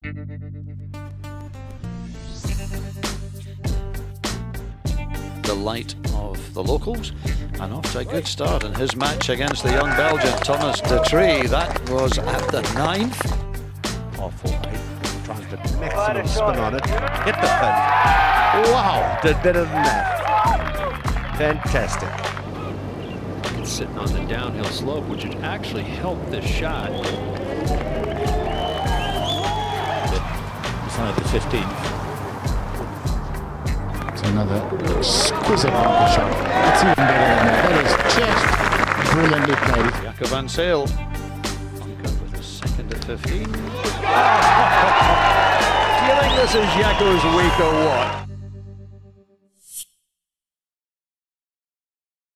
The light of the locals, and off to a good start in his match against the young Belgian Thomas de Tree. That was at the 9th. Awful height, trying to maximum spin on it, hit the pin. Wow, did better than that. Fantastic. It's sitting on the downhill slope, which would actually help this shot. Beside the 15th. It's another exquisite bunker shot. That's even better than that. That is just brilliantly played. Jacob van Zyl. Bunker with the second at 15. Do you think this is Jaco's week or what?